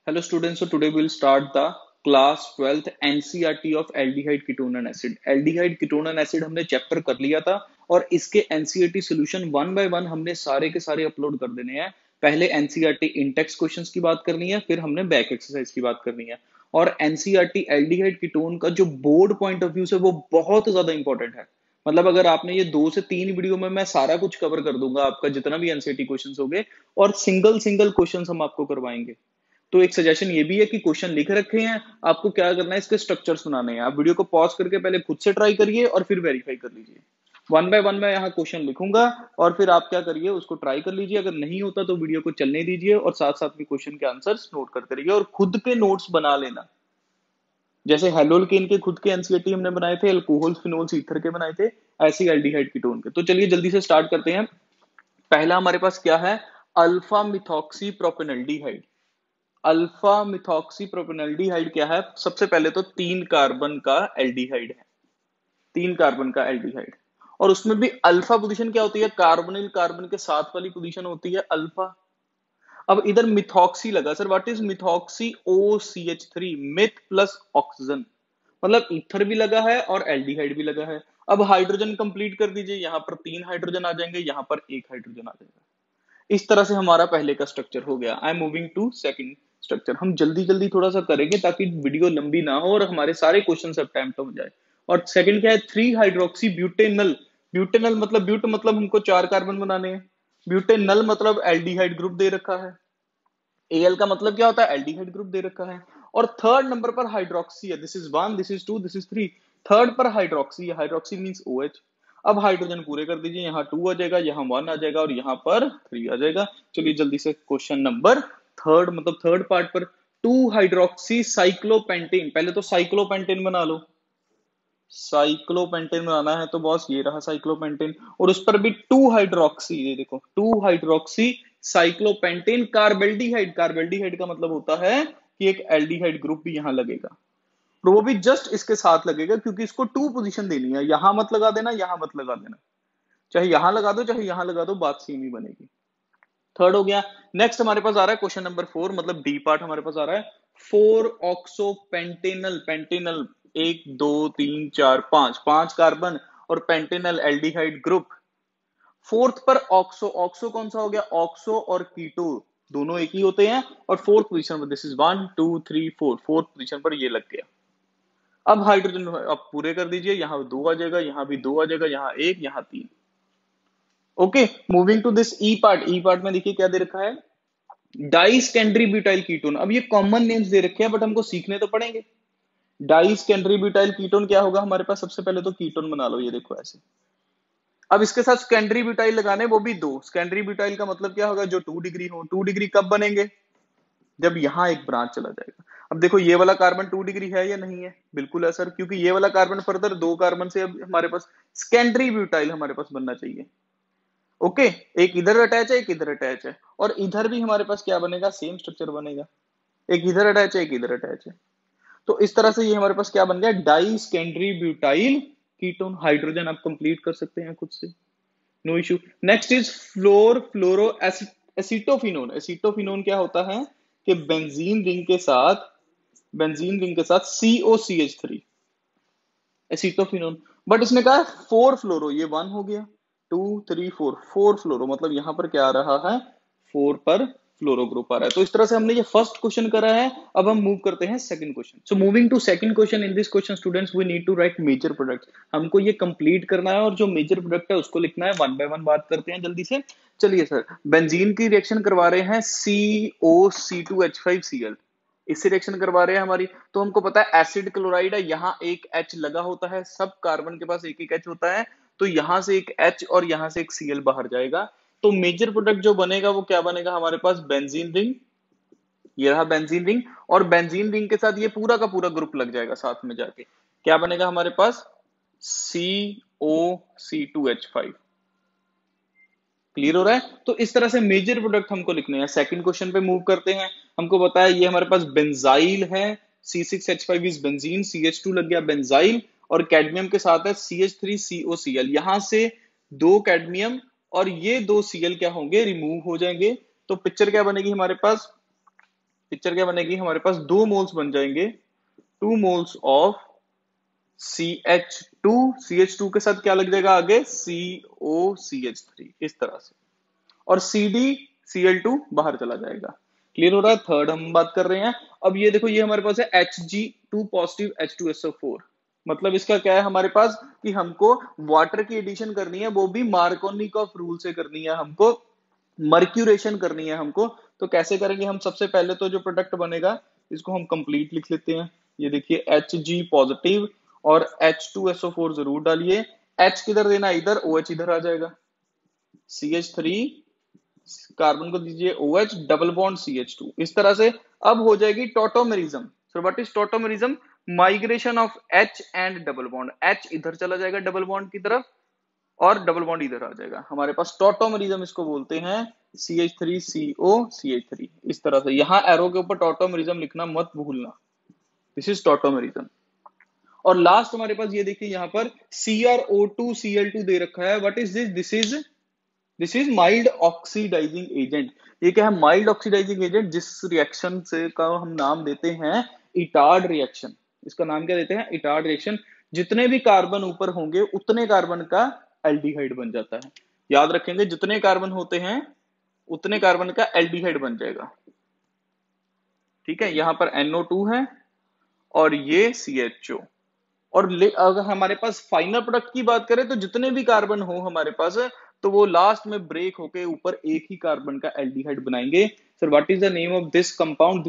Hello students, so today we'll start the class 12th NCERT of aldehyde ketone and acid. Aldehyde ketone and acid हमने chapter कर लिया था और इसके NCERT solution one by one हमने सारे के सारे अपलोड कर देने हैं। पहले NCERT इंटेक्स क्वेश्चंस की बात करनी है, फिर हमने बैक एक्सरसाइज की बात करनी है। और NCERT एल्डिहाइड कीटोन का जो बोर्ड पॉइंट ऑफ व्यू से वो बहुत ज्यादा इंपॉर्टेंट है। मतलब अगर आपने ये 2 से 3 वीडियो में मैं सारा कुछ कवर कर दूंगा, आपका जितना भी एनसीईआरटी क्वेश्चंस होंगे और सिंगल सिंगल क्वेश्चंस हम आपको करवाएंगे। तो एक सजेशन ये भी है कि क्वेश्चन लिख रखे हैं, आपको क्या करना है, इसके स्ट्रक्चर्स बनाने हैं। आप वीडियो को पॉज करके पहले खुद से ट्राई करिए और फिर वेरीफाई कर लीजिए। वन बाय वन मैं यहाँ क्वेश्चन लिखूंगा और फिर आप क्या करिए, उसको ट्राई कर लीजिए। अगर नहीं होता तो वीडियो को चलने दीजिए और साथ साथ में क्वेश्चन के आंसर्स नोट करते रहिए और खुद के नोट्स बना लेना। जैसे हेलोल्केन के खुद के एनसीईआरटी हमने बनाए थे, अल्कोहल फिनोल्स ईथर के बनाए थे, ऐसे ही एल्डिहाइड कीटोन के। तो चलिए जल्दी से स्टार्ट करते हैं। पहला हमारे पास क्या है, alpha methoxy propanaldehyde. Alpha methoxy propanaldehyde क्या है? सबसे पहले तो 3 कार्बन का एल्डिहाइड है, 3 कार्बन का एल्डिहाइड। और उसमें भी अल्फा पोजीशन क्या होती है? कार्बोनिल कार्बन के साथ वाली पोजीशन होती है अल्फा। अब इधर मिथॉक्सी लगा, sir what is methoxy? OCH3, meth plus oxygen, मतलब ईथर भी लगा है और एल्डिहाइड भी लगा है। अब हाइड्रोजन कंप्लीट कर दीजिए, यहां पर 3 हाइड्रोजन आ जाएंगे, यहां पर 1 हाइड्रोजन आ जाएगा। इस तरह से हमारा पहले का स्ट्रक्चर हो गया। I am moving to second structure. हम जल्दी जल्दी थोड़ा सा करेंगे ताकि वीडियो लंबी ना हो और हमारे सारे क्वेश्चन अटेम्प्ट हो जाए। और सेकंड क्या है? 3 हाइड्रोक्सी ब्यूटेनल। ब्यूटेनल मतलब ब्यूट मतलब हमको 4 कार्बन बनाने हैं, ब्यूटेनल मतलब एल्डिहाइड ग्रुप दे रखा है। एल का मतलब क्या होता है? एल्डिहाइड ग्रुप दे रखा है। और थर्ड नंबर पर हाइड्रोक्सी है, this is 1, this is 2, this is 3। Third पर हाइड्रोक्सी है, हाइड्रोक्सी मींस OH। अब हाइड्रोजन पूरे कर दीजिए, यहाँ 2 आ जाएगा, यहाँ 1 आ जाएगा और यहाँ पर 3 आ जाएगा। चलिए जल्दी से क्वेश्चन नंबर थर्ड, मतलब थर्ड पार्ट पर 2 हाइड्रोक्सी साइक्लोपेंटेन। पहले तो साइक्लोपेंटेन बना लो। साइक्लोपेंटेन बनाना है तो बॉस ये रहा साइक्लोपेंटेन, और उस पर भी 2 हाइड्रोक्सी, ये देखो 2 हाइड्रोक्सी साइक्लोपेंटेन कार्बेल्डिहाइड। कार्बेल्डिहाइड का मतलब होता है कि एक एल्डिहाइड ग्रुप भी यहां लगेगा, और वो भी जस्ट इसके साथ लगेगा क्योंकि इसको 2 पोजीशन देनी है। यहां मत लगा देना, यहां मत लगा देना, चाहे यहां लगा दो चाहे यहां लगा दो, बात सेम ही बनेगी। थर्ड हो गया। नेक्स्ट हमारे पास आ रहा है क्वेश्चन नंबर 4, मतलब डी पार्ट हमारे पास आ रहा है। 4 ऑक्सोपेंटेनल, पेंटेनल 1 2 3 4 5, 5 कार्बन और पेंटेनल एल्डिहाइड ग्रुप। फोर्थ पर ऑक्सो, ऑक्सो कौन सा हो गया? ऑक्सो और कीटो दोनों एक ही होते हैं। और फोर्थ पोजीशन पर, दिस इज 1 2 3 4, फोर्थ पोजीशन पर ये लग गया। अब हाइड्रोजन आप पूरे कर दीजिए, यहां 2 आ जाएगा, यहां भी 2 आ जाएगा, यहां 1, यहां 3। Okay, moving to this E part. E part में देखिए क्या दे रखा है, डाई सेकेंडरी ब्यूटाइल कीटोन। अब ये कॉमन नेम्स दे रखे हैं बट हमको सीखने तो पड़ेंगे। डाई सेकेंडरी ब्यूटाइल कीटोन क्या होगा हमारे पास? सबसे पहले तो कीटोन बना लो, ये देखो ऐसे। अब इसके साथ सेकेंडरी ब्यूटाइल लगाने, वो भी 2। सेकेंडरी ब्यूटाइल का मतलब क्या होगा? जो 2 डिग्री हो। 2 डिग्री कब बनेंगे? जब यहां एक ब्रांच चला जाएगा। अब देखो ये वाला कार्बन 2 डिग्री है या नहीं है? बिल्कुल है सर, क्योंकि ये वाला कार्बन फर्दर 2 कार्बन से अब हमारे पास सेकेंडरी ब्यूटाइल हमारे पास बनना चाहिए। ओके, एक इधर अटैच है, एक इधर अटैच है, और इधर भी हमारे पास क्या बनेगा? सेम स्ट्रक्चर बनेगा, एक इधर अटैच है, एक इधर अटैच है। तो इस तरह से ये हमारे पास क्या बन गया? Di secondary butyl ketone. Hydrogen आप कंप्लीट कर सकते हैं खुद से, no issue. Next is fluor fluoro acetophenone. Acetophenone क्या होता है कि बेंजीन रिंग के साथ, बेंजीन रिंग के साथ COCH3 एसिटोफिनोन। बट इसने कहा 4 फ्लोरो, ये 1 हो गया, 2 3 4, 4 फ्लोरो, मतलब यहां पर क्या आ रहा है? 4 पर फ्लोरो ग्रुप आ रहा है। तो इस तरह से हमने ये फर्स्ट क्वेश्चन करा है। अब हम मूव करते हैं second question. So moving to second question, in this question students we need to write major product. हमको ये कंप्लीट करना है और जो मेजर प्रोडक्ट है उसको लिखना है। वन बाय वन बात करते हैं जल्दी से। चलिए सर, बेंजीन की रिएक्शन करवा रहे हैं COC2H5Cl, इससे रिएक्शन करवा रहे हैं हमारी। तो हमको पता है एसिड क्लोराइड है, यहाँ एक H लगा होता है, सब कार्बन के पास एक एक H होता है, तो यहां से एक H और यहां से एक Cl बाहर जाएगा। तो मेजर प्रोडक्ट जो बनेगा वो क्या बनेगा हमारे पास? बेंजीन रिंग, ये रहा बेंजीन रिंग, और बेंजीन रिंग के साथ ये पूरा का पूरा ग्रुप लग जाएगा साथ में जाके। क्या बनेगा हमारे पास? COC2H5। क्लियर हो रहा है? तो इस तरह से मेजर प्रोडक्ट हमको लिखने हैं। सेकंड क्वेश्चन पे मूव करते हैं। हमको बताया ये हमारे पास बेंजाइल है, C6H5 इज बेंजीन, CH2 लग गया बेंजाइल, और कैडमियम के साथ है CH3COCl। यहां से 2 कैडमियम और ये 2 Cl क्या होंगे? रिमूव हो जाएंगे। तो पिक्चर क्या बनेगी हमारे पास? पिक्चर क्या बनेगी, हमारे पास 2 मोल्स बन जाएंगे, 2 मोल्स ऑफ CH2, CH2 के साथ क्या लग जाएगा आगे, COCH3, इस तरह से, और CdCl2 बाहर चला जाएगा। क्लियर हो रहा है। थर्ड हम बात कर रहे हैं। अब ये देखो, ये हमारे पास है Hg2 पॉजिटिव H2SO4, मतलब इसका क्या है हमारे पास कि हमको वाटर की एडिशन करनी है, वो भी मार्कोनिकॉफ रूल से करनी है, हमको मर्क्यूरेशन करनी है हमको। तो कैसे करेंगे हम, सबसे पहले तो जो प्रोडक्ट बनेगा इसको हम कंप्लीट लिख लेते हैं। ये देखिए Hg पॉजिटिव और H2SO4 जरूर डालिए, H किधर देना, इधर, OH इधर आ जाएगा, CH3 कार्बन को दीजिए OH, डबल बॉन्ड CH2, इस तरह से। अब हो जाएगी tautomerism. So what is tautomerism, migration of H and double bond, H इधर चला जाएगा डबल बॉन्ड की तरफ और डबल बॉन्ड इधर आ जाएगा, हमारे पास टॉटोमेरिज्म इसको बोलते हैं, CH3CO CH3, इस तरह से। यहां एरो के ऊपर टॉटोमेरिज्म लिखना मत भूलना, दिस इज टॉटोमेरिज्म। और लास्ट हमारे पास ये देखिए यहाँ पर CrO2Cl2 दे रखा है, what is this, this is mild oxidizing agent. ये क्या है, माइल्ड ऑक्सीडाइजिंग एजेंट, जिस रिएक्शन से का हम नाम देते हैं इटार्ड रिएक्शन। इसका नाम क्या देते हैं, इटार्ड रिएक्शन। जितने भी कार्बन ऊपर होंगे उतने कार्बन का एल्डिहाइड बन जाता है, याद रखेंगे, जितने कार्बन होते हैं उतने कार्बन का एल्डिहाइड बन जाएगा। ठीक है, यहां पर NO2 है और ये CHO। और अगर हमारे पास फाइनल प्रोडक्ट की बात करें तो जितने भी कार्बन हो हमारे पास, तो वो लास्ट में ब्रेक होके ऊपर एक ही कार्बन का एल्डिहाइड बनाएंगे। Sir what is the name of this compound,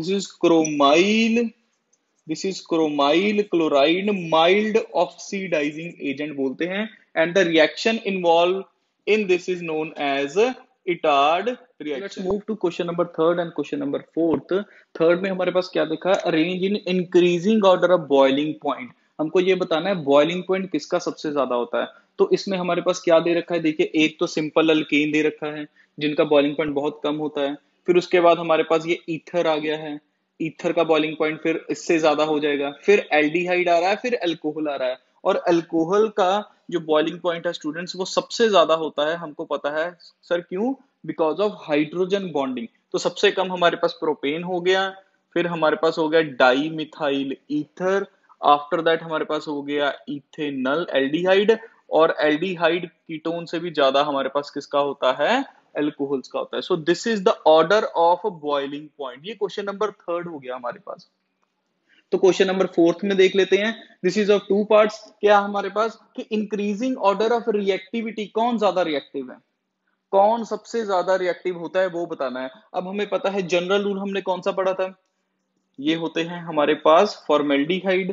this is chromyl chloride mild oxidizing agent बोलते हैं, and the reaction involve in this is known as etard reaction. Let's move to question number third and question number fourth. Third में हमारे पास क्या देखा, arrange in increasing order of boiling point. हमको ये बताना है बॉइलिंग पॉइंट किसका सबसे ज्यादा होता है। तो इसमें हमारे पास क्या दे रखा है, देखिए, एक तो सिंपल अल्केन दे रखा है जिनका बॉइलिंग पॉइंट बहुत कम होता है। फिर उसके बाद हमारे पास ये ईथर आ गया है, ईथर का बॉइलिंग पॉइंट फिर इससे ज्यादा हो जाएगा। फिर एल्डिहाइड आ रहा है, फिर अल्कोहल आ रहा है, और अल्कोहल का जो बॉइलिंग पॉइंट है स्टूडेंट्स वो सबसे ज्यादा होता है, हमको पता है। सर क्यों, बिकॉज ऑफ हाइड्रोजन बॉन्डिंग। तो सबसे कम हमारे पास प्रोपेन हो गया, फिर हमारे पास हो गया di methyl ether, after that हमारे पास हो गया इथेनल एल्डिहाइड, और एल्डिहाइड कीटोन से भी ज्यादा हमारे पास किसका होता है, अल्कोहल्स का होता है। So this is the order of boiling point. ये क्वेश्चन नंबर थर्ड हो गया हमारे पास। तो क्वेश्चन नंबर फोर्थ में देख लेते हैं, दिस इज ऑफ 2 पार्ट्स। क्या हमारे पास कि इंक्रीजिंग ऑर्डर ऑफ रिएक्टिविटी, कौन ज्यादा रिएक्टिव है, कौन सबसे ज्यादा रिएक्टिव होता है वो बताना है। अब हमें पता है जनरल रूल हमने कौन सा पढ़ा था, ये होते हैं हमारे पास फॉर्मेल्डिहाइड,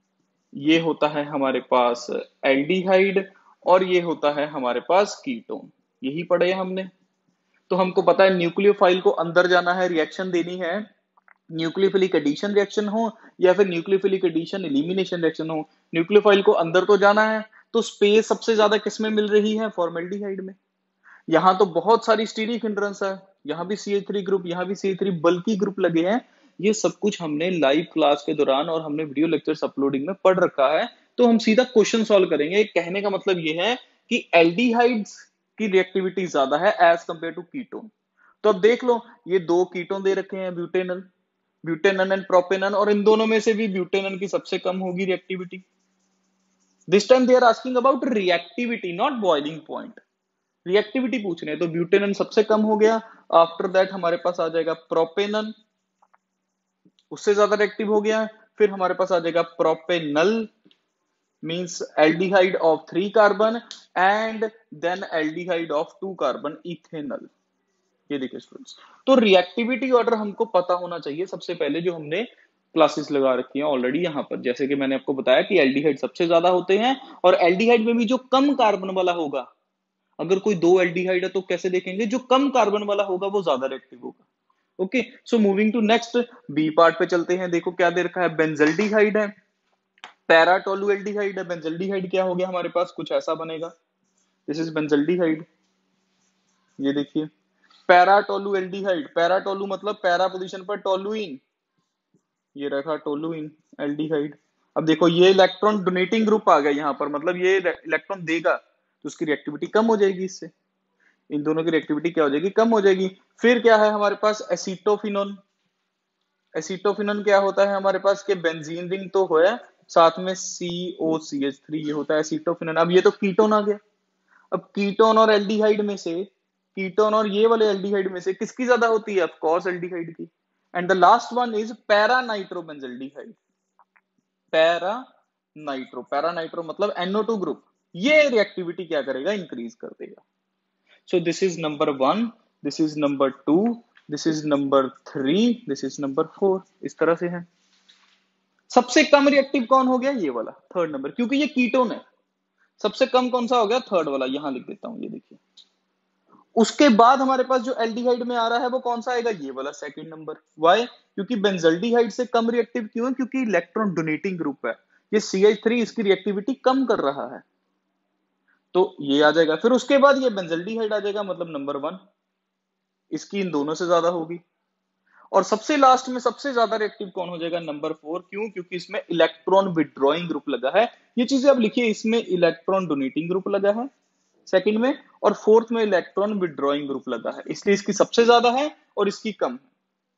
ये होता है हमारे पास एल्डिहाइड, और ये होता है हमारे पास कीटोन, यही पढ़े हैं हमने। तो हमको पता है न्यूक्लियोफाइल को अंदर जाना है, रिएक्शन देनी है, न्यूक्लियोफिलिक एडिशन रिएक्शन हो या फिर न्यूक्लियोफिलिक एडिशन एलिमिनेशन रिएक्शन हो, न्यूक्लियोफाइल को अंदर तो जाना है। तो स्पेस सबसे ज्यादा किसमें मिल रही है, फॉर्मेल्डिहाइड में। यहाँ तो बहुत सारी स्टीरिक हिंड्रेंस है, यहाँ भी CH3 ग्रुप, यहाँ भी CH3 बल्कि ग्रुप लगे हैं। ये सब कुछ हमने लाइव क्लास के दौरान और हमने वीडियो लेक्चर्स अपलोडिंग में पढ़ रखा है। तो हम सीधा क्वेश्चन सॉल्व करेंगे। कहने का मतलब ये है कि एल्डिहाइड्स की रिएक्टिविटी ज्यादा है एज कंपेयर टू कीटोन। तो अब देख लो, ये 2 कीटोन दे रखे हैं, ब्यूटेनल, ब्यूटेनन एंड प्रोपेनन, और इन दोनों में से भी ब्यूटेनन की सबसे कम होगी reactivity. This time they are asking about reactivity not boiling point, reactivity पूछ रहे हैं। तो ब्यूटेनन सबसे कम हो गया, आफ्टर दैट हमारे पास आ जाएगा प्रोपेनन, उससे ज्यादा रिएक्टिव हो गया। फिर हमारे पास आ जाएगा propanal, means aldehyde of 3 carbon, and then aldehyde of 2 carbon, ethanal. ये देखिए स्टूडेंट्स, तो रिएक्टिविटी ऑर्डर हमको पता होना चाहिए सबसे पहले, जो हमने क्लासेस लगा रखी हैं ऑलरेडी यहाँ पर। जैसे कि मैंने आपको बताया कि एल्डिहाइड सबसे ज्यादा होते हैं, और एल्डिहाइड में भी जो कम कार्बन वाला होगा, अगर कोई 2 एल्डिहाइड है तो कैसे देखेंगे, जो कम कार्बन वाला होगा वो ज्यादा रिएक्टिव होगा। Okay, so moving to next, B part पे चलते हैं। देखो क्या दे रखा है, बेंजल्डिहाइड है, पैराटोलुएल्डिहाइड है। बेंजल्डिहाइड क्या हो गया हमारे पास, कुछ ऐसा बनेगा, दिस इज बेंजल्डिहाइड। ये देखिए पैराटोलुएल्डिहाइड, पैराटोलु मतलब पैरा पोजीशन पर टोलुइन, ये रखा टोलुइन एल्डिहाइड। अब देखो ये इलेक्ट्रॉन डोनेटिंग ग्रुप आ गया यहाँ पर, मतलब ये इलेक्ट्रॉन देगा तो उसकी रिएक्टिविटी कम हो जाएगी, इससे इन दोनों की रिएक्टिविटी क्या हो जाएगी, कम हो जाएगी। फिर क्या है हमारे पास, एसीटोफिनोन, एसिटोफिनोन क्या होता है हमारे पास के बेंजीन रिंग तो है, साथ में COCH3 ये होता है एसिटोफिनोन। अब ये तो कीटोन आ गया। अब कीटोन और एल्डिहाइड में से, कीटोन और ये वाले एल्डिहाइड में से किसकी ज्यादा होती है? ऑफ कोर्स एल्डिहाइड की। And the last one is para nitrobenzaldehyde. Para nitro, para nitro मतलब NO2 ग्रुप, ये रिएक्टिविटी क्या करेगा? इंक्रीज कर देगा। So this is number 1, this is number 2, this is number 3, this is number 4, इस तरह से है। सबसे कम रिएक्टिव कौन हो गया? ये वाला थर्ड नंबर, क्योंकि ये कीटोन है। सबसे कम कौन सा हो गया? थर्ड वाला, यहां लिख देता हूं, ये देखिए। उसके बाद हमारे पास जो एल्डिहाइड में आ रहा है वो कौन सा आएगा? ये वाला सेकंड नंबर। व्हाई? क्योंकि बेंजल्डिहाइड से कम रिएक्टिव क्यों है? क्योंकि इलेक्ट्रॉन डोनेटिंग ग्रुप है। ये CH3 इसकी रिएक्टिविटी कम कर रहा है, तो ये आ जाएगा। फिर उसके बाद ये बेंजल्डिहाइड आ जाएगा, मतलब नंबर 1, इसकी इन दोनों से ज्यादा होगी। और सबसे लास्ट में सबसे ज्यादा रिएक्टिव कौन हो जाएगा? नंबर 4। क्यों? क्योंकि इसमें इलेक्ट्रॉन विड्रॉइंग ग्रुप लगा है। ये चीजें आप लिखिए, इसमें इलेक्ट्रॉन डोनेटिंग ग्रुप लगा है सेकंड में, और फोर्थ में इलेक्ट्रॉन विड्रॉइंग ग्रुप लगा है, इसलिए इसकी सबसे ज्यादा है और इसकी कम है,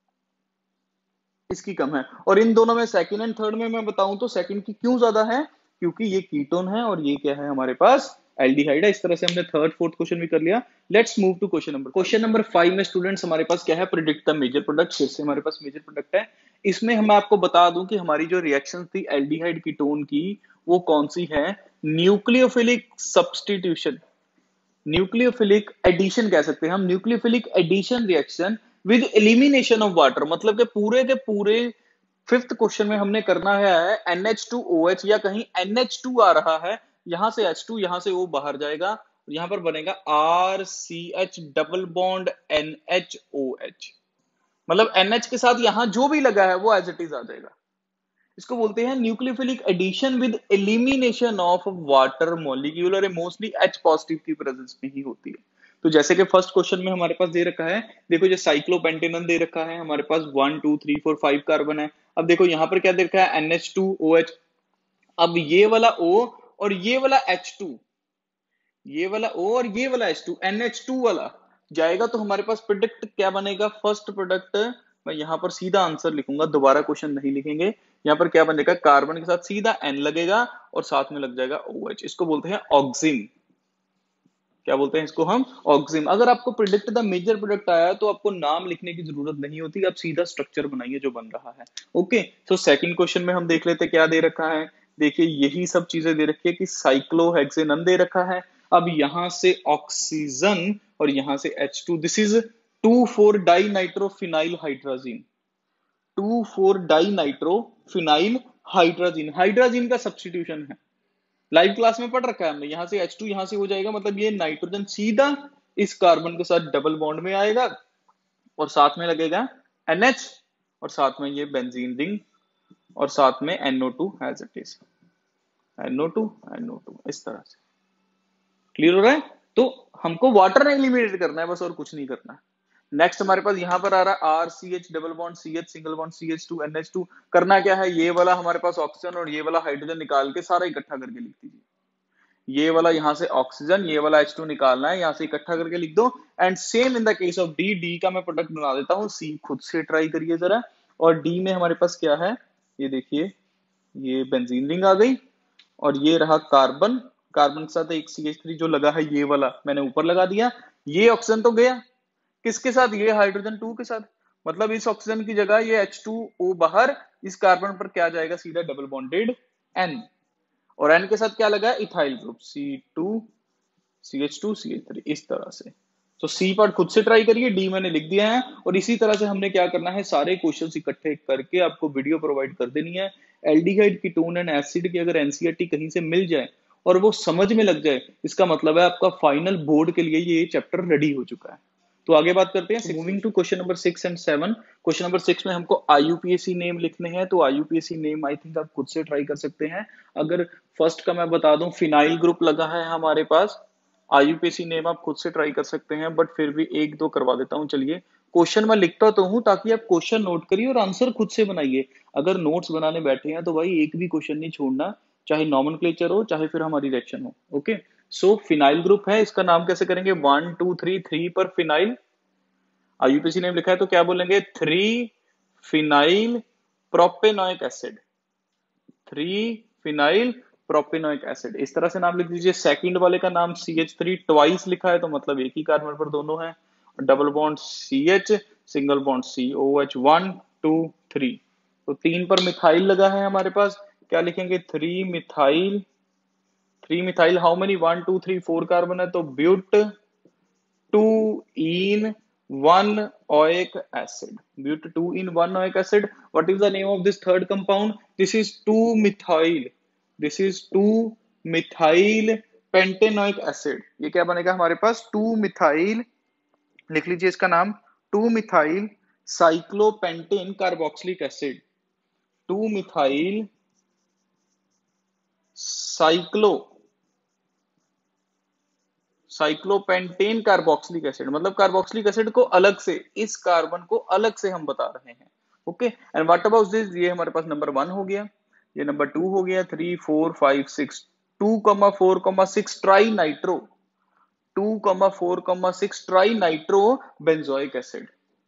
इसकी कम है। और इन दोनों में सेकंड एंड थर्ड में मैं बताऊं तो सेकंड की क्यों ज्यादा है? क्योंकि ये कीटोन है और ये क्या है हमारे पास? एल्डिहाइड है। इस तरह से हमने थर्ड फोर्थ क्वेश्चन भी कर लिया। Let's move to question number 5 में स्टूडेंट्स हमारे पास क्या है? Predict the major product. फिर से हमारे पास मेजर प्रोडक्ट है। इसमें हम आपको बता दूं कि हमारी जो रिएक्शन थी एल्डिहाइड कीटोन की, वो कौन सी है? न्यूक्लियोफिलिक सब्सटीट्यूशन, न्यूक्लियोफिलिक एडिशन कह सकते हैं हम, nucleophilic addition reaction with elimination of water. मतलब के पूरे फिफ्थ क्वेश्चन में हमने करना है NH2OH, या कहीं NH2 आ रहा है, यहां से H2, यहां से O बाहर जाएगा, और यहां पर बनेगा RCH डबल बॉन्ड NHOH। मतलब NH के साथ यहां जो भी लगा है वो एज इट इज आ जाएगा। इसको बोलते हैं nucleophilic addition with elimination of water molecule, और मोस्टली H पॉजिटिव की प्रेजेंस में ही होती है। तो जैसे कि फर्स्ट क्वेश्चन में हमारे पास दे रखा है, देखो जो साइक्लोपेंटेनन दे रखा है हमारे पास 1 2 3 4 5 कार्बन है। अब देखो यहां पर क्या दे रखा है? NH2OH। अब ये वाला O और ये वाला H2, ये वाला O और ये वाला H2, NH2 वाला जाएगा, तो हमारे पास प्रोडक्ट क्या बनेगा? फर्स्ट प्रोडक्ट, मैं यहां पर सीधा आंसर लिखूंगा, दोबारा क्वेश्चन नहीं लिखेंगे। यहां पर क्या बनेगा? कार्बन के साथ सीधा N लगेगा और साथ में लग जाएगा OH। इसको बोलते हैं ऑक्सिम। क्या बोलते हैं इसको हम? ऑक्सिम। अगर आपको प्रिडिक्ट द मेजर प्रोडक्ट आया तो आपको नाम लिखने की जरूरत नहीं होती, आप सीधा स्ट्रक्चर बनाइए जो बन रहा है। ओके, तो सेकंड क्वेश्चन में हम देख लेते क्या दे रखा है। देखिए यही सब चीजें दे रखी है कि साइक्लोहेक्सेनन दे रखा है। अब यहां से ऑक्सीजन और यहां से H2, this is 2,4 di nitrophenyl hydrazine, 2,4 di nitrophenyl hydrazine, hydrogen का सब्स्टिट्यूशन है। लाइव क्लास में पढ़ रखा है हमने। यहां से H2 यहां से हो जाएगा, मतलब ये नाइट्रोजन सीधा इस कार्बन के साथ डबल बॉन्ड में आएगा और साथ में लगेगा NH, और साथ में ये बेंजीन रिंग, और साथ में NO2 as it is, NO2 NO2, इस तरह से। क्लियर हो रहा है? तो हमको वाटर एलिमिनेट करना है बस, और कुछ नहीं करना है। नेक्स्ट हमारे पास यहां पर आ रहा है RCH double bond CH single bond CH2 NH2। करना क्या है? ये वाला हमारे पास ऑक्सीजन और ये वाला हाइड्रोजन निकाल के सारा इकट्ठा करके लिख दीजिए। ये वाला यहां से ऑक्सीजन, ये वाला H2 निकालना है, यहां से इकट्ठा करके लिख दो। And same in the case of D, D का मैं प्रोडक्ट बना देता हूं, सी खुद से ट्राई करिए जरा। और डी में हमारे पास क्या है? ये देखिए, ये बेंजीन रिंग आ गई, और ये रहा कार्बन, कार्बन के साथ एक CH3 जो लगा है ये वाला मैंने ऊपर लगा दिया। ये ऑक्सीजन तो गया किसके साथ? ये हाइड्रोजन 2 के साथ। मतलब इस ऑक्सीजन की जगह ये H2O बाहर, इस कार्बन पर क्या जाएगा? सीधा डबल बॉन्डेड N, और N के साथ क्या लगा है? Ethyl group C2 CH2 CH3, इस तरह से। तो सी पार्ट खुद से ट्राई करिए, डी मैंने लिख दिया है। और इसी तरह से हमने क्या करना है? सारे क्वेश्चंस इकट्ठे करके आपको वीडियो प्रोवाइड कर देनी है। एल्डिहाइड कीटोन एंड एसिड की अगर एनसीईआरटी कहीं से मिल जाए और वो समझ में लग जाए, इसका मतलब है आपका फाइनल बोर्ड के लिए ये चैप्टर रेडी हो चुका है। तो आगे बात करते हैं, moving to question number 6 and 7। Question number 6 में हमको IUPAC नेम लिखने हैं, तो IUPAC नेम आई थिंक आप खुद से ट्राई कर सकते हैं। अगर फर्स्ट का मैं बता दूं, फिनाइल ग्रुप लगा है हमारे पास, IUPAC नेम आप खुद से ट्राई कर सकते हैं, बट फिर भी एक दो करवा देता हूं। चलिए, क्वेश्चन मैं लिखता तो हूं ताकि आप क्वेश्चन नोट करिए और आंसर खुद से बनाइए। अगर नोट्स बनाने बैठे हैं तो भाई एक भी क्वेश्चन नहीं छोड़ना, चाहे नॉमेनक्लेचर हो चाहे फिर हमारी रिएक्शन हो। ओके, सो फिनाइल ग्रुप है, इसका नाम कैसे करेंगे? 1 2 3 3 पर फिनाइल। IUPAC नेम लिखा है तो क्या बोलेंगे? 3 phenyl propanoic acid, 3 phenyl propanoic acid, इस तरह से नाम लिख दीजिए। सेकंड वाले का नाम CH3 ट्वाइस लिखा है तो मतलब एक ही कार्बन पर दोनों है। Double bond CH, single bond COH, 1 2 3, तो 3 पर मिथाइल लगा है हमारे पास। क्या लिखेंगे? 3 methyl, 3 methyl how many? 1 2 3 4 carbon है तो ब्यूट 2 in 1 oic acid, but 2 in 1 oic acid. What is the name of this third compound? This is 2 methyl, this is 2 methyl pentanoic acid। ये क्या बनेगा हमारे पास? 2 मिथाइल, लिख लीजिए इसका नाम, 2 methyl cyclopentane carboxylic acid, 2 methyl cyclo cyclopentane carboxylic acid, मतलब carboxylic acid को अलग से, इस कार्बन को अलग से हम बता रहे हैं। Okay, and what about this? ये हमारे पास नंबर 1 हो गया, ये नंबर 2 हो गया, 3 4 5 6, 2,4,6 tri nitro, 2,4,6 tri nitro benzoic acid,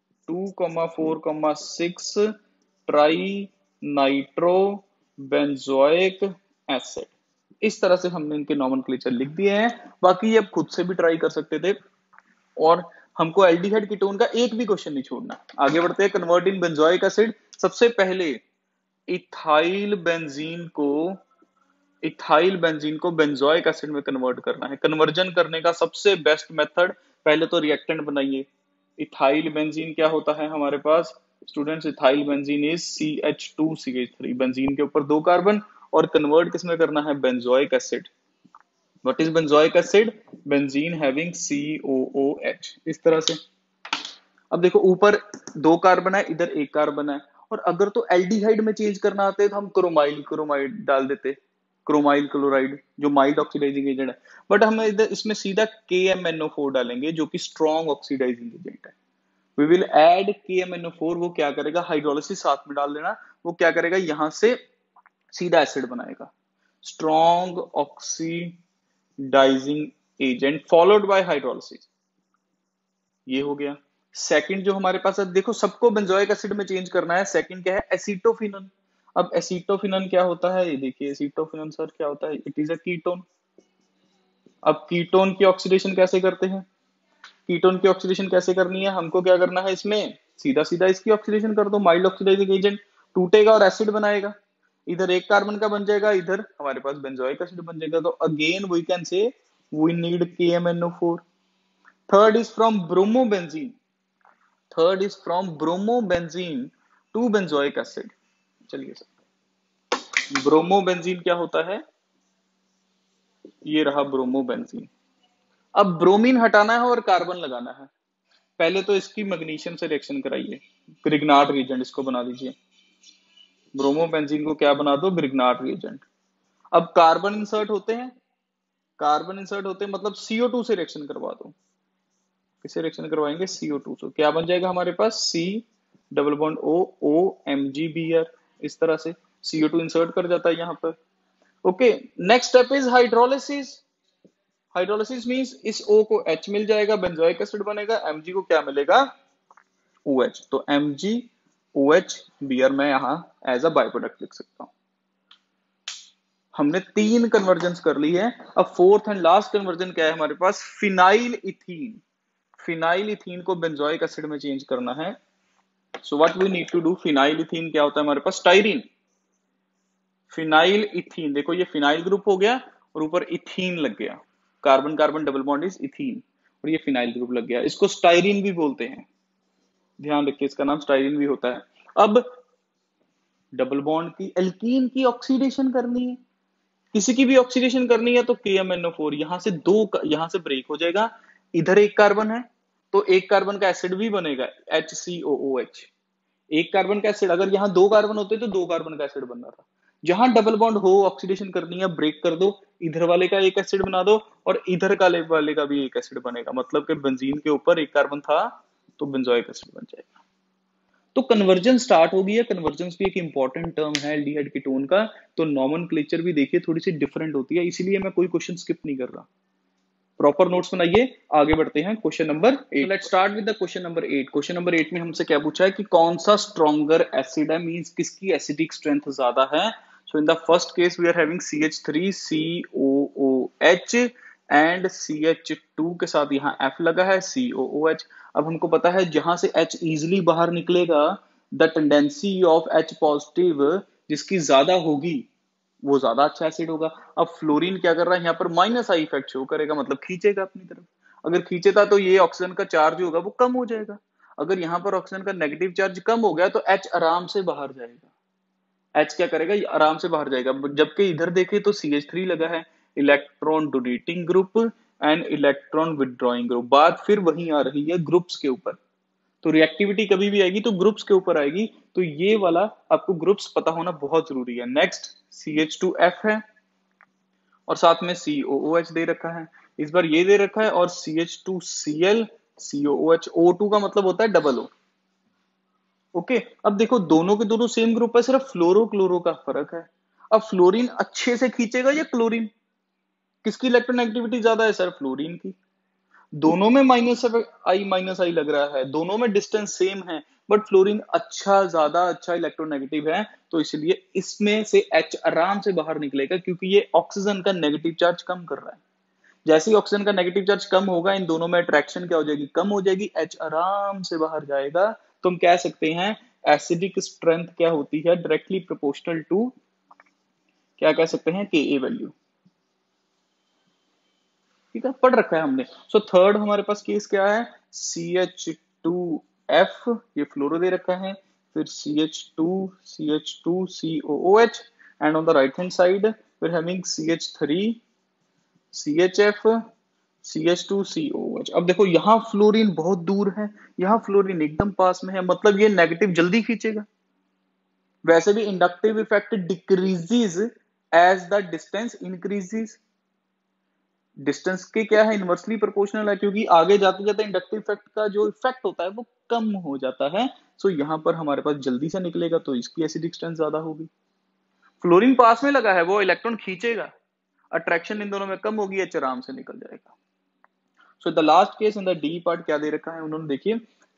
2,4,6 tri nitro benzoic acid. इस तरह से हमने इनके नॉमेनक्लेचर लिख दिए हैं। बाकी ये आप खुद से भी ट्राई कर सकते थे, और हमको एल्डिहाइड कीटोन का एक भी क्वेश्चन नहीं छोड़ना। आगे बढ़ते हैं। कन्वर्ट इन बेंजोइक एसिड, सबसे पहले इथाइल बेंजीन को, इथाइल बेंजीन को बेंजोइक एसिड में कन्वर्ट करना है। कन्वर्जन करने का सबसे बेस्ट मेथड, पहले तो रिएक्टेंट बनाइए। इथाइल बेंजीन क्या होता है हमारे पास students? Ethyl benzene is CH2CH3, benzene के ऊपर 2 कार्बन, और कन्वर्ट किसमें करना है? Benzoic acid. What is benzoic acid? Benzene having COOH, इस तरह से। अब देखो ऊपर 2 कार्बन है, इधर 1 कार्बन है, और अगर तो एल्डिहाइड में चेंज करना आता है तो हम क्रोमाइल क्रोमाइड डाल देते, क्रोमाइल क्लोराइड, जो माइल्ड ऑक्सीडाइजिंग एजेंट है। बट हम इधर इसमें सीधा KMNO4 डालेंगे, जो कि स्ट्रॉन्ग ऑक्सीडाइजिंग एजेंट है। वी विल ऐड KMNO4, वो क्या करेगा? हाइड्रोलिसिस साथ में डाल देना, वो क्या करेगा? यहां से सीधा एसिड बनाएगा, strong oxidizing agent followed by hydrolysis. ये हो गया। सेकंड जो हमारे पास है, देखो सबको बेंजोइक एसिड में चेंज करना है। सेकंड क्या है? एसीटोफिनन। अब एसीटोफिनन क्या होता है? ये देखिए, एसीटोफिनन सर क्या होता है? It is a ketone. अब कीटोन की ऑक्सीडेशन कैसे करते हैं? कीटोन की ऑक्सीडेशन कैसे करनी है? हमको क्या करना है इसमें? सीधा सीधा इसकी ऑक्सीडेशन कर दो, माइल्ड ऑक्सीडाइजिंग एजेंट टूटेगा और एसिड बनाएगा। इधर 1 कार्बन का बन जाएगा, इधर हमारे पास बेंजोइक एसिड बन जाएगा। तो again we can say we need KMNO4। Third is from bromobenzene, third is from bromobenzene to benzoic acid. चलिए सर, ब्रोमोबेंजीन क्या होता है? ये रहा ब्रोमोबेंजीन। अब ब्रोमीन हटाना है और कार्बन लगाना है। पहले तो इसकी मैग्नीशियम से रिएक्शन कराइए, ग्रिग्नार्ड रिएजेंट इसको बना दीजिए। ब्रोमोबेंजीन को क्या बना दो? Grignard reagent. अब कार्बन इंसर्ट होते हैं, कार्बन इंसर्ट होते हैं मतलब CO2 से रिएक्शन करवा दो। किसे रिएक्शन करवाएंगे? CO2 से। क्या बन जाएगा हमारे पास? C डबल बॉन्ड OMgBr, इस तरह से CO2 इंसर्ट कर जाता है यहाँ पर। Okay, next step is hydrolysis. Hydrolysis means इस O को H मिल जाएगा, बेंजोइक एसिड बनेगा, Mg को क्या मिलेगा? OH। तो MgOH मैं यहां एज अ बाय प्रोडक्ट लिख सकता हूं। हमने 3 कन्वर्जन कर ली है। अब फोर्थ एंड लास्ट कन्वर्जन क्या है हमारे पास? Phenyl ethene. फिनाइल इथीन को बेंजोइक एसिड में चेंज करना है। So what we need to do? Phenyl ethene क्या होता है हमारे पास? स्टाइरीन। फिनाइल इथीन, देखो ये फिनाइल ग्रुप हो गया और ऊपर इथीन लग गया, carbon carbon double bond is ethene, और ये फिनाइल ग्रुप लग गया। इसको स्टाइरीन भी बोलते हैं, ध्यान रखिए इसका नाम स्टाइरीन भी होता है। अब डबल बॉन्ड की, एल्कीन की ऑक्सीडेशन करनी है, किसी की भी ऑक्सीडेशन करनी है तो KMNO4 यहां से यहां से ब्रेक हो जाएगा। इधर 1 कार्बन है तो 1 कार्बन का एसिड भी बनेगा, HCOOH। 1 कार्बन का एसिड, अगर यहाँ 2 कार्बन होते तो 2 कार्बन का एसिड बनना था। जहां डबल बॉन्ड हो, ऑक्सीडेशन करनी है, ब्रेक कर दो, इधर वाले का एक एसिड बना दो और इधर का वाले का भी एक एसिड बनेगा। मतलब कि बेंजीन के ऊपर 1 कार्बन था तो बेंजोइक एसिड बन जाएगा। तो कन्वर्जन स्टार्ट हो गई है। कन्वर्जन भी एक इंपॉर्टेंट टर्म है एल्डिहाइड कीटोन का। तो नॉमेनक्लेचर भी देखिए थोड़ी सी डिफरेंट होती है, इसीलिए मैं कोई क्वेश्चन स्किप नहीं कर रहा। प्रॉपर नोट्स बनाइए, आगे बढ़ते हैं question number 8। Let's start with the question number 8। Question number 8 में हमसे क्या पूछा है कि कौन सा स्ट्रॉन्गर एसिड है, मींस किसकी एसिडिक स्ट्रेंथ ज्यादा है। So in the first case we are having CH3COOH and CH2 के साथ यहाँ F लगा है COOH। अब हमको पता है जहां से H इजिली बाहर निकलेगा, the tendency of H positive जिसकी ज्यादा होगी वो ज्यादा अच्छा एसिड होगा। अब फ्लोरीन क्या कर रहा है यहाँ पर, माइनस आई इफेक्ट शो करेगा, मतलब खींचेगा अपनी तरफ। अगर खींचेगा तो ये ऑक्सीजन का चार्ज होगा वो कम हो जाएगा। अगर यहाँ पर ऑक्सीजन का नेगेटिव चार्ज कम हो गया तो H आराम से बाहर जाएगा। H क्या करेगा, ये आराम से बाहर जाएगा। जबकि इधर देखे तो CH3 लगा है, electron donating group and electron withdrawing group. बात फिर वही आ रही है ग्रुप्स के ऊपर। तो रिएक्टिविटी कभी भी आएगी तो ग्रुप्स के ऊपर आएगी, तो ये वाला आपको ग्रुप्स पता होना बहुत जरूरी है। नेक्स्ट CH2F है और साथ में COOH दे रखा है, इस बार ये दे रखा है, और CH2Cl COOH। O2 का मतलब होता है डबल O। ओके, अब देखो दोनों के दोनों सेम ग्रुप है, सिर्फ फ्लोरो क्लोरो का फर्क है। अब फ्लोरीन अच्छे से खींचेगा या क्लोरीन, किसकी इलेक्ट्रोनेगेटिविटी ज्यादा है सर, फ्लोरीन की। दोनों में माइनस आई लग रहा है, दोनों में डिस्टेंस सेम है, बट फ्लोरीन ज्यादा अच्छा इलेक्ट्रोनेगेटिव है, तो इसलिए इसमें से H आराम से बाहर निकलेगा, क्योंकि ये ऑक्सीजन का नेगेटिव चार्ज कम कर रहा है। जैसे ही ऑक्सीजन का नेगेटिव चार्ज कम होगा, इन दोनों में अट्रैक्शन क्या हो जाएगी, कम हो जाएगी, H आराम से बाहर जाएगा। तो हम कह सकते हैं एसिडिक स्ट्रेंथ क्या होती है, डायरेक्टली प्रोपोर्शनल टू, क्या कह सकते हैं, Ka वैल्यू। ठीक है, पढ़ रखा है हमने। सो थर्ड हमारे पास केस क्या है, CH2F, ये फ्लोरो दे रखा है, फिर CH2COOH, and on the right hand side फिर हैविंग CH3CHF CH2COH। अब देखो यहाँ फ्लोरीन बहुत दूर है, यहाँ फ्लोरीन एकदम पास में है, मतलब ये नेगेटिव जल्दी खींचेगा। वैसे भी inductive effect decreases as the distance increases. Distance के क्या है, इनवर्सली प्रोपोर्शनल है, क्योंकि आगे जाते जाते इंडक्टिव इफेक्ट का जो इफेक्ट होता है वो कम हो जाता है। सो यहाँ पर हमारे पास जल्दी से निकलेगा, तो इसकी एसिडिक स्ट्रेंथ ज्यादा होगी। फ्लोरीन पास में लगा है, वो इलेक्ट्रॉन खींचेगा, अट्रैक्शन इन दोनों में कम होगी, H आराम से निकल जाएगा। So the last case in the D part क्या दे रखा है उन्होंने, देखिए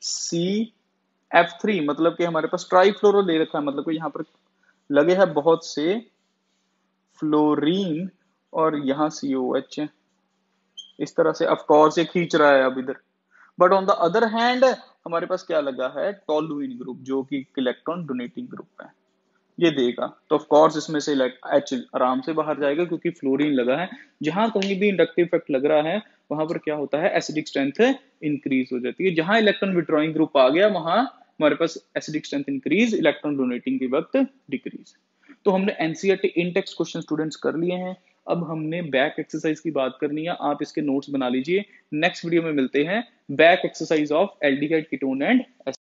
CF3, मतलब कि हमारे पास ट्राईफ्लोरो दे रखा है, मतलब कि यहाँ पर लगे हैं बहुत से फ्लोरीन और यहाँ COH है। इस तरह से ऑफ कोर्स ये खींच रहा है अब इधर, but on the other hand हमारे पास क्या लगा है, टोलुइन ग्रुप, जो कि इलेक्ट्रॉन डोनेटिंग ग्रुप है, ये देगा। तो ऑफ कोर्स इसमें से H आराम से बाहर जाएगा, क्योंकि फ्लोरीन लगा है। जहां कहीं भी इंडक्टिव इफेक्ट लग रहा है वहां पर क्या होता है, एसिडिक स्ट्रेंथ इंक्रीज हो जाती है। जहां इलेक्ट्रॉन विड्रॉइंग ग्रुप आ गया वहां हमारे पास acidic strength increase, electron donating के वक्त डिक्रीज। तो हमने NCERT in text question students कर लिए हैं। अब हमने बैक एक्सरसाइज की बात करनी है, आप इसके नोट्स बना लीजिए। नेक्स्ट वीडियो में मिलते हैं back exercise of aldehyde ketone and